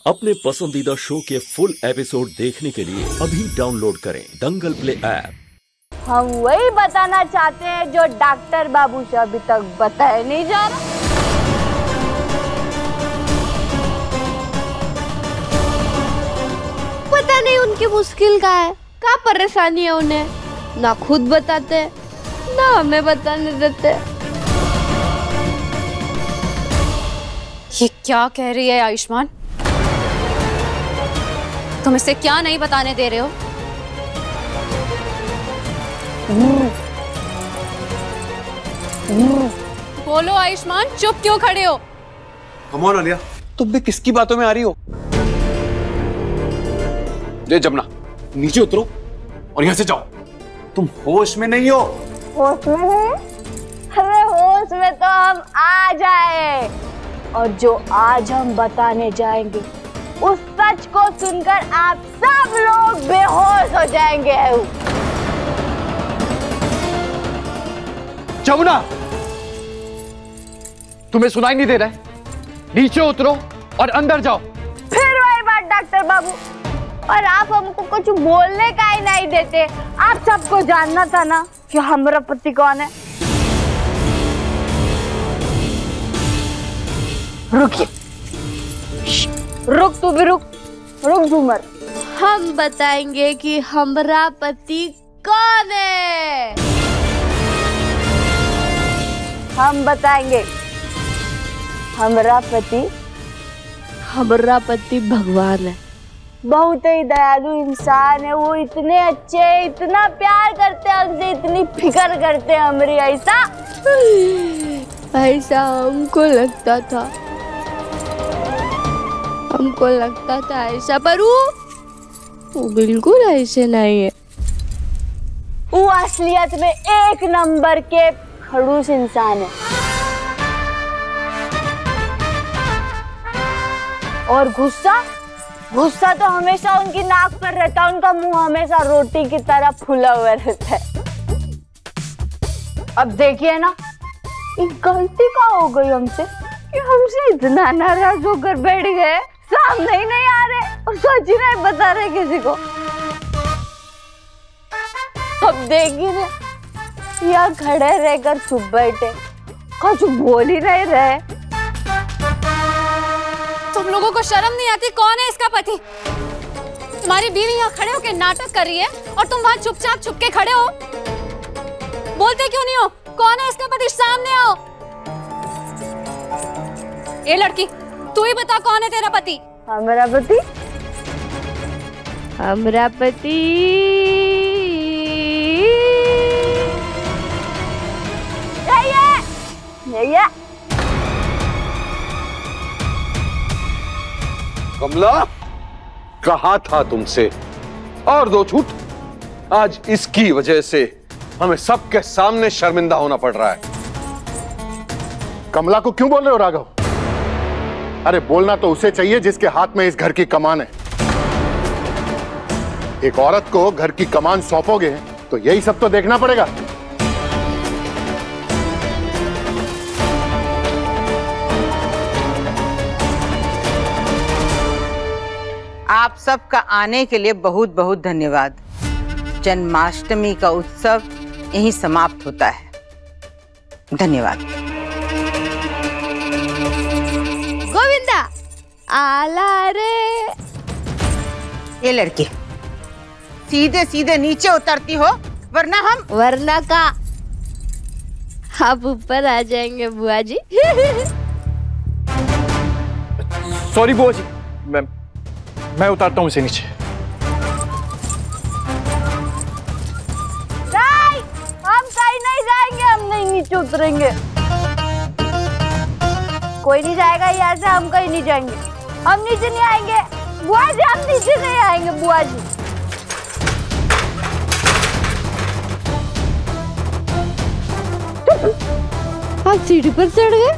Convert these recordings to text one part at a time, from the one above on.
अपने पसंदीदा शो के फुल एपिसोड देखने के लिए अभी डाउनलोड करें दंगल प्ले ऐप। हम वही बताना चाहते हैं जो डॉक्टर बाबू से अभी तक बताया नहीं जा रहा। पता नहीं उनकी मुश्किल क्या परेशानी है उन्हें, ना खुद बताते ना हमें बताने देते। ये क्या कह रही है आयुष्मान? तुम इसे क्या नहीं बताने दे रहे हो? बोलो आयुष्मान, चुप क्यों खड़े हो? कम ऑन आलिया, तुम भी किसकी बातों में आ रही हो? ले जमुना, नीचे उतरो और यहाँ से जाओ। तुम होश में नहीं हो। होश में नहीं? अरे होश में तो हम आ जाए, और जो आज हम बताने जाएंगे उस सच को सुनकर आप सब लोग बेहोश हो जाएंगे। जमुना, तुम्हें सुनाई नहीं दे रहा है? नीचे उतरो और अंदर जाओ। फिर वही बात डॉक्टर बाबू, और आप हमको कुछ बोलने का ही नहीं देते। आप सबको जानना था ना कि हमारा पति कौन है। रुकिए, रुक तू भी रुक झूमर। हम बताएंगे कि हमारा पति कौन है। हम बताएंगे हमारा पति भगवान है। बहुत ही दयालु इंसान है वो, इतने अच्छे, इतना प्यार करते हैं हमसे, इतनी फिक्र करते हैं हमारी। ऐसा हमको लगता था ऐसा, पर वो बिल्कुल ऐसे नहीं है। वो असलियत में एक नंबर के खड़ूस इंसान है। और गुस्सा तो हमेशा उनकी नाक पर रहता है, उनका मुंह हमेशा रोटी की तरह फूला हुआ रहता है। अब देखिए ना, एक गलती का हो गई हमसे कि हमसे इतना नाराज होकर बैठ गए, सामने ही नहीं आ रहे और सच ही नहीं बता रहे किसी को। अब देखिए ना, यहाँ खड़े रहकर चुप बैठे, कुछ बोल ही नहीं रहे। तुम लोगों को शर्म नहीं आती? कौन है इसका पति? तुम्हारी बीवी यहाँ खड़े होकर नाटक कर रही है और तुम वहाँ चुपचाप छुप के खड़े हो। बोलते क्यों नहीं हो? कौन है इसका पति? सामने आओ। ए लड़की, तू ही बता, कौन है तेरा पति? हमारा पति ये कमला, कहा था तुमसे, और दो छूट। आज इसकी वजह से हमें सबके सामने शर्मिंदा होना पड़ रहा है। कमला को क्यों बोल रहे हो राघव? अरे बोलना तो उसे चाहिए जिसके हाथ में इस घर की कमान है। एक औरत को घर की कमान सौंपोगे तो यही सब तो देखना पड़ेगा। आप सबका आने के लिए बहुत बहुत धन्यवाद। जन्माष्टमी का उत्सव यहीं समाप्त होता है। धन्यवाद। गोविंदा आला रे। ये लड़की सीधे सीधे नीचे उतरती हो, वरना का आप ऊपर आ जाएंगे बुआ जी। सॉरी बुआ जी, मैं उतारता हूँ इसे नीचे। नहीं, हम कहीं नहीं जाएंगे, हम नहीं नीचे उतरेंगे। कोई नहीं जाएगा यहाँ से, हम कहीं नहीं जाएंगे। हम नीचे नहीं आएंगे बुआ जी, हम नीचे नहीं आएंगे बुआ जी। आप सीढ़ी पर चढ़ गए।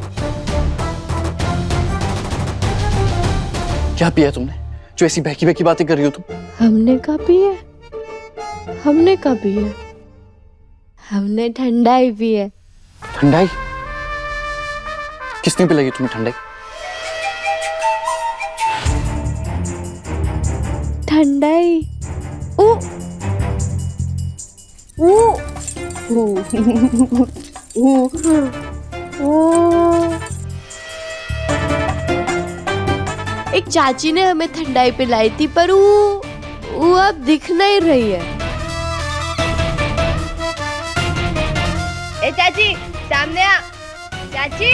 क्या पिया तुमने जो ऐसी बहकी बहकी बातें कर रही हो तुम? हमने कहा पी है, हमने ठंडाई पी है। ठंडाई? किसने पिलाई तुम्हें ठंडाई? ठंडाई ओ ओ एक चाची ने हमें ठंडाई पिलाई थी, पर वो अब दिख नहीं रही है। ए चाची, सामने आ। चाची।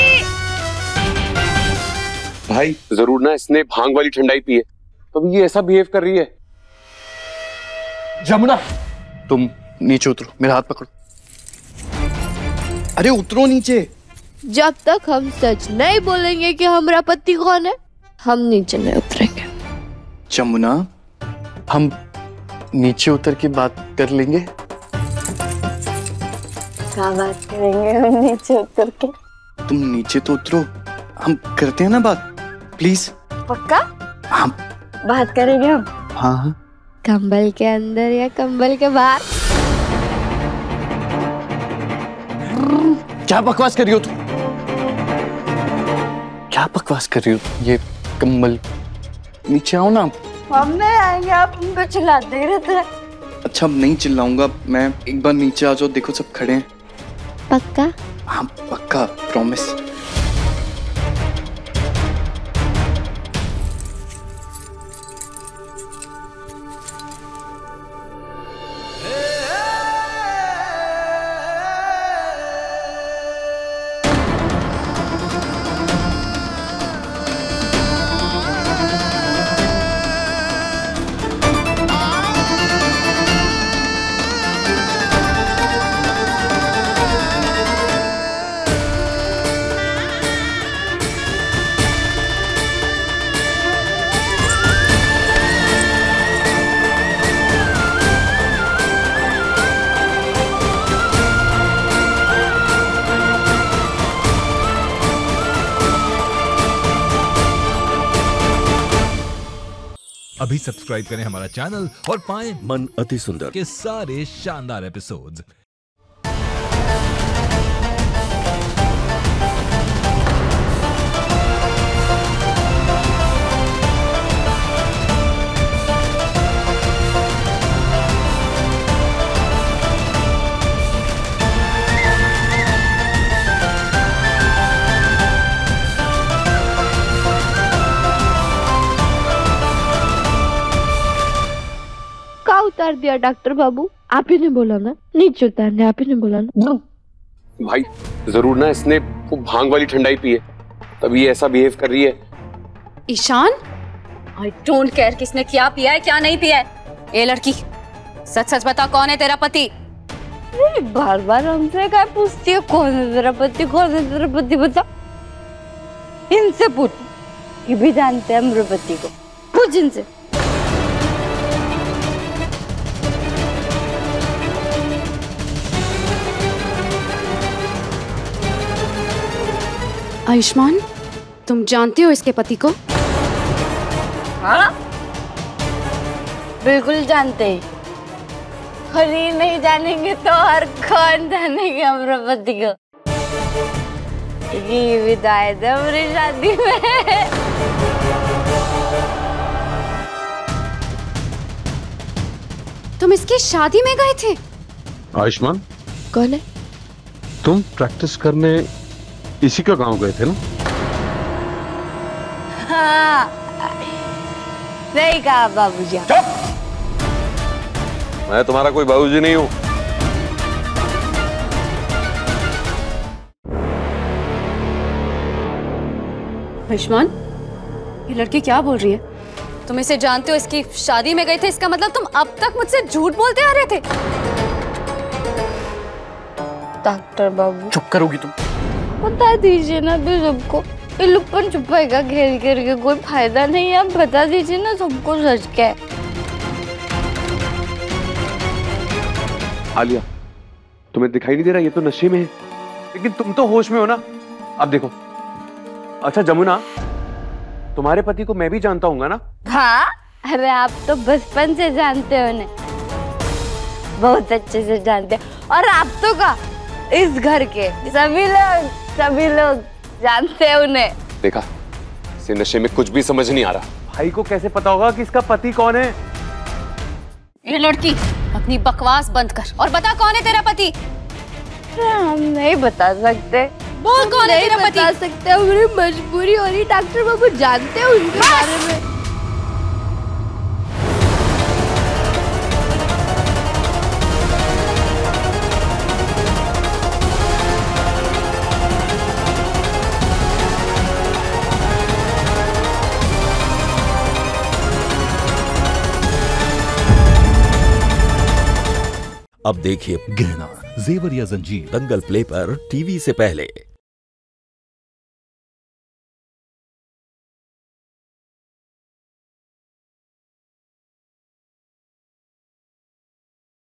भाई जरूर ना इसने भांग वाली ठंडाई पी है, तो ये ऐसा बिहेव कर रही है। जमुना, तुम नीचे उतरो, मेरा हाथ पकड़ो। अरे उतरो नीचे। जब तक हम सच नहीं बोलेंगे कि हमारा पति कौन है, हम नीचे नहीं उतरेंगे। जमुना, हम नीचे उतर के बात कर लेंगे। क्या बात करेंगे हम नीचे उतर के? तुम नीचे तो उतरो, हम करते हैं ना बात, प्लीज। पक्का? हम बात करेंगे हम। हाँ हाँ। कंबल के अंदर या कंबल के बाहर? क्या बकवास कर रही हो तुम? क्या बकवास कर रही हो? ये कंबल, नीचे आओ ना। हम नहीं आएंगे, आप हमको चिल्लाते ही रहते हैं। अच्छा, अब नहीं चिल्लाऊंगा मैं, एक बार नीचे आ जाओ, देखो सब खड़े हैं। पक्का? हाँ पक्का, प्रॉमिस। अभी सब्सक्राइब करें हमारा चैनल और पाएं मन अति सुंदर के सारे शानदार एपिसोड्स। उतार दिया डॉक्टर बाबू, आप ही ने बोला ना नीचे उतारने, आप ही ने बोला ना। भाई जरूर ना इसने वो भांग वाली ठंडाई पी है, तभी ऐसा बिहेव कर रही है। ईशान, आई डोंट केयर किसने क्या पिया है क्या नहीं पिया है। ये लड़की सच सच बता, कौन है तेरा पति? बार बार हमसे क्या पूछती है, कौन है तेरा पति, कौन है तेरा पति, बता। इनसे पूछ, ये भी जानते हैं मेरे पति को, पूछ इनसे। आयुष्मान, तुम जानते हो इसके पति को? हाँ, बिल्कुल जानते हैं। और ये नहीं जानेंगे तो और कौन जानेंगे हमारे पति को? ये विदाई दे हमारी शादी में। तुम इसकी शादी में गए थे? आयुष्मान, कौन है? तुम प्रैक्टिस करने इसी का गांव गए थे ना? हाँ, नहीं कहा बाबूजी। मैं तुम्हारा कोई बाबूजी नहीं हूं। आयुष्मान, ये लड़की क्या बोल रही है? तुम इसे जानते हो, इसकी शादी में गए थे, इसका मतलब तुम अब तक मुझसे झूठ बोलते आ रहे थे। डॉक्टर बाबू, चुप करोगी तुम? बता दीजिए ना भी सबको, ये लुप्पन छुपाएगा घेर घेर के कोई फायदा नहीं है। आप बता दीजिए ना सबको सच क्या है। आलिया, तुम्हें दिखाई नहीं दे रहा ये तो नशे में है, लेकिन तुम तो होश में हो ना। अब देखो, अच्छा जमुना, तुम्हारे पति को मैं भी जानता हूँ ना? हाँ, अरे आप तो बचपन से जानते हो उन्हें, बहुत अच्छे से जानते हैं। और आप तो का इस घर के सभी लोग जानते हैं उन्हें। देखा, इसे नशे में कुछ भी समझ नहीं आ रहा। भाई को कैसे पता होगा कि इसका पति कौन है? ये लड़की अपनी बकवास बंद कर और बता कौन है तेरा पति। हम नहीं बता सकते। बोल कौन है तेरा पति। बता सकते, हमारी मजबूरी हो रही। डॉक्टर बाबू जानते हो उनके बारे में। अब देखिए गहना, जेवर या जंजीर दंगल प्ले पर टीवी से पहले।